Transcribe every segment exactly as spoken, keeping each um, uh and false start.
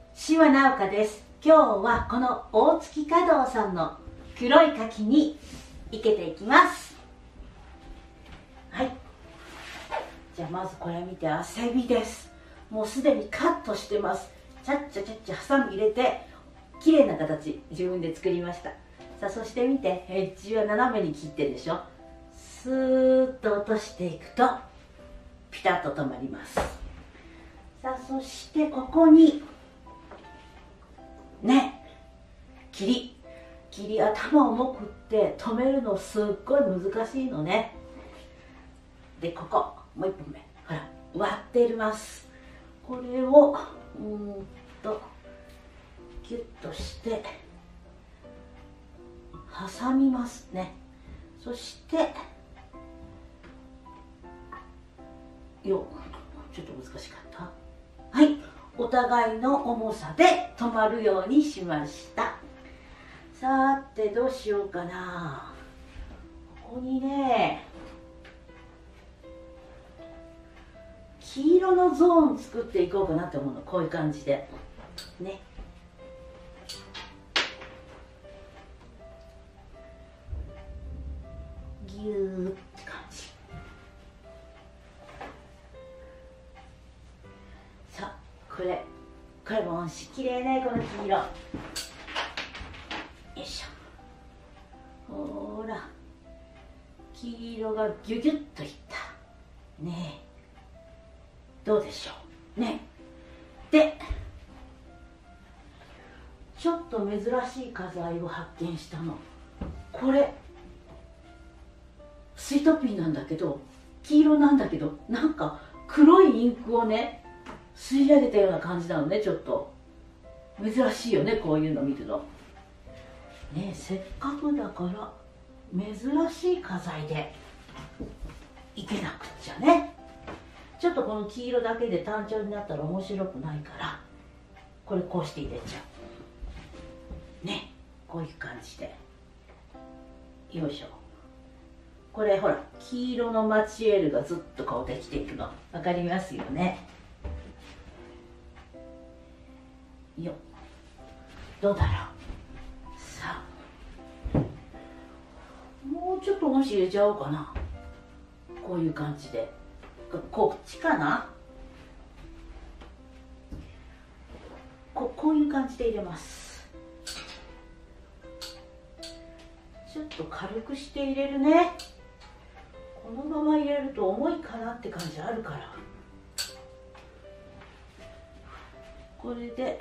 志和直香です。今日はこの大月華道さんの黒い柿に生けていきます。はい、じゃあまずこれ見て、汗びです。もうすでにカットしてます。ちゃっちゃちゃっちゃハサミ入れて綺麗な形自分で作りました。さあそして見て、エッジは斜めに切ってるでしょ。スーッと落としていくとピタッと止まります。さあそしてここにね、霧霧頭重くって止めるのすっごい難しいのね。でここもう一本目、ほら割っています。これをうーんとギュッとして挟みますね。そしてよちょっと難しかった。はい、お互いの重さで止まるようにしました。さてどうしようかな。ここにね黄色のゾーン作っていこうかなって思うの。こういう感じでね。ギューって感じ。さあこれこれもきれいね、この黄色。よいしょ。ほら黄色がギュギュッといったねえ。どうでしょうね。でちょっと珍しい花材を発見したの。これスイートピーなんだけど、黄色なんだけど、なんか黒いインクをね吸い上げたような感じなのね。ちょっと珍しいよね、こういうの見るのね。せっかくだから珍しい花材でいけなくっちゃね。ちょっとこの黄色だけで単調になったら面白くないから、これこうして入れちゃうね。こういう感じでよいしょ。これほら黄色のマチエールがずっとこうできていくの分かりますよね。よっ、どうだろう。さあもうちょっともし入れちゃおうかな。こういう感じでこっちかな。ここういう感じで入れます。ちょっと軽くして入れるね。このまま入れると重いかなって感じあるから、これで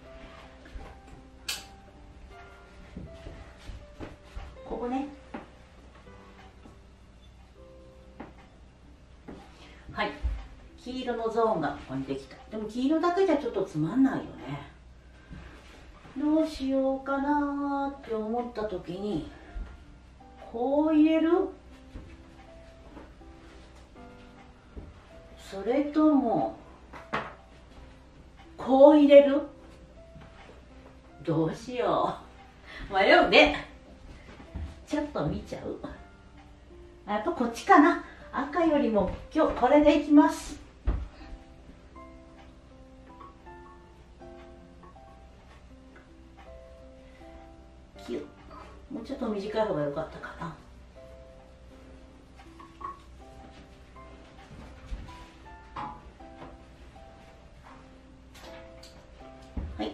ここね。はい、黄色のゾーンがここにできた。でも黄色だけじゃちょっとつまんないよね。どうしようかなって思った時に、こう入れる？それともこう入れる？どうしよう、迷うね。ちょっと見ちゃう。やっぱこっちかな。赤よりも今日これでいきます。キュッ、もうちょっと短い方が良かったかな。はい、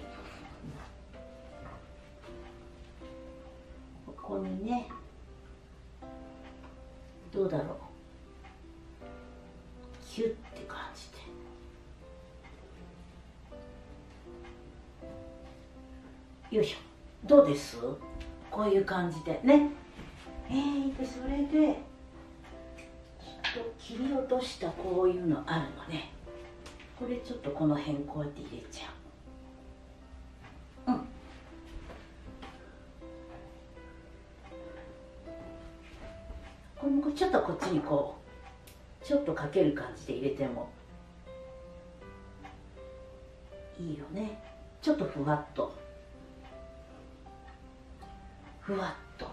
ここにね、どうだろう、キュッって感じでよいしょ。どうです？こういう感じでね。えー、でそれでちょっと切り落としたこういうのあるのね。これちょっとこの辺こうやって入れちゃう。うん、これもちょっとこっちにこうちょっとかける感じで入れてもいいよね。ちょっとふわっとふわっと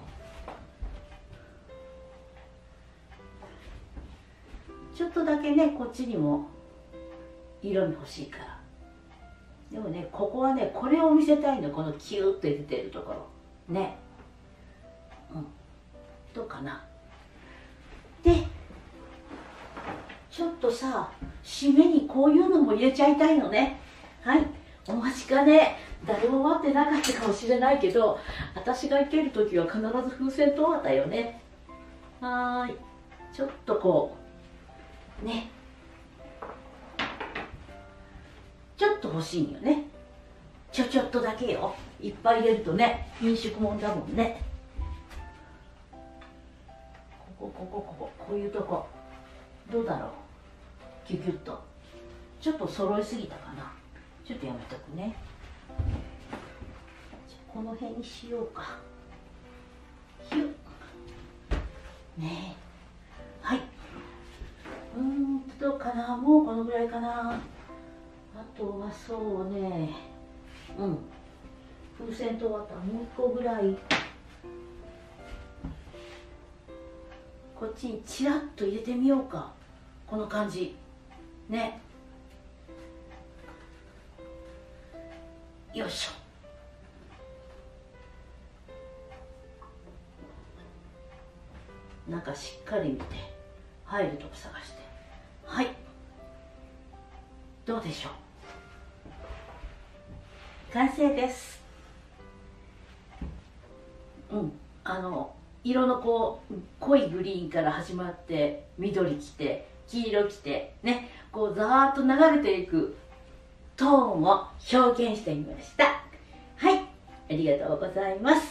ちょっとだけね、こっちにも色味欲しいからでもね、ここはね、これを見せたいの、このキューッと出てるところね。うん、どうかな。でちょっとさ、締めにこういうのも入れちゃいたいのね。はい、お待ちかね。誰も待ってなかったかもしれないけど、私が生ける時は必ず風船とわだよね。はーい、ちょっとこうね、ちょっと欲しいよね。ちょちょっとだけよ。いっぱい入れるとね、飲食物だもんね。ここここここ、こういうとこどうだろう。キュキュッとちょっと揃いすぎたかな。ちょっとやめとくね。じゃこの辺にしようか。ヒュッねえ、はい。うーんとどうかな。もうこのぐらいかな。あとはそうね、うん、風船と綿もういっこぐらいこっちにちらっと入れてみようか。この感じね。よいしょ。中しっかり見て入るとこ探して。はい、どうでしょう。完成です。うん、あの色のこう濃いグリーンから始まって緑きて黄色きてね、こうざーっと流れていくトーンを表現してみました。はい、ありがとうございます。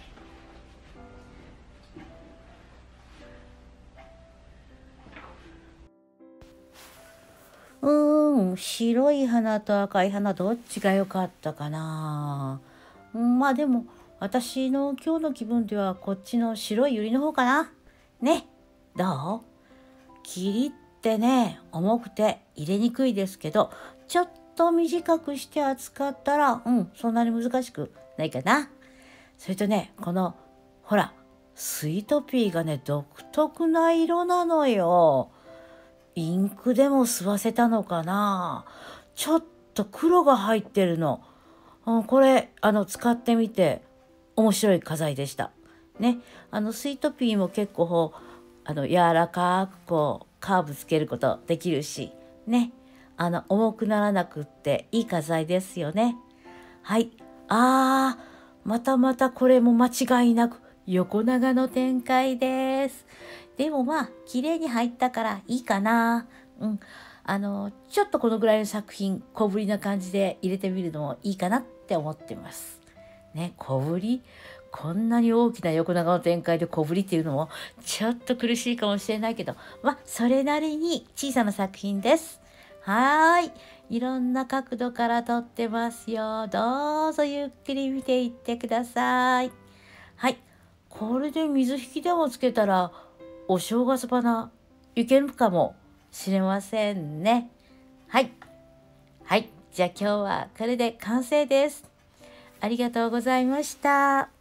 うーん、白い花と赤い花どっちが良かったかな。うん、まあでも私の今日の気分ではこっちの白い百合の方かな。ね、どう？霧ってね、重くて入れにくいですけど、ちょっと短くして扱ったら、うん、そんなに難しくないかな。それとね、このほらスイートピーがね、独特な色なのよ。インクでも吸わせたのかな。ちょっと黒が入ってるの。うん、これあの使ってみて面白い花材でしたね。あのスイートピーも結構あの柔らかくこうカーブつけることできるしね、あの重くならなくっていい花材ですよね。はい、あー、またまたこれも間違いなく横長の展開です。でもまあ綺麗に入ったからいいかな。うん、あのちょっとこのぐらいの作品小ぶりな感じで入れてみるのもいいかなって思ってますね。小ぶり、こんなに大きな横長の展開で小ぶりっていうのもちょっと苦しいかもしれないけど、まあそれなりに小さな作品です。はーい、いろんな角度から撮ってますよ。どうぞゆっくり見ていってください。はい、これで水引きでもつけたらお正月花いけるかもしれませんね。はいはい、じゃあ今日はこれで完成です。ありがとうございました。